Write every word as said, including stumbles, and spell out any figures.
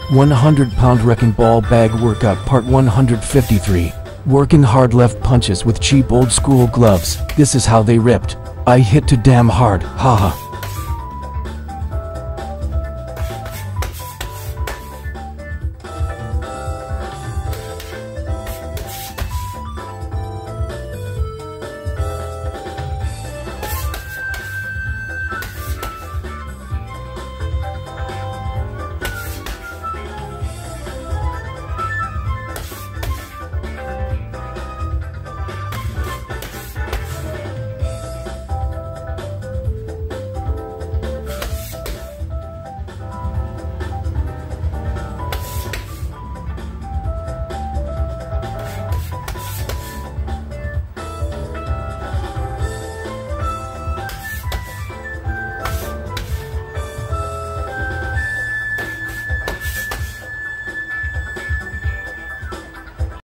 one hundred pound wrecking ball bag workout part one hundred fifty-three. Working hard left punches with cheap old school gloves. This is how they ripped. I hit too damn hard, haha.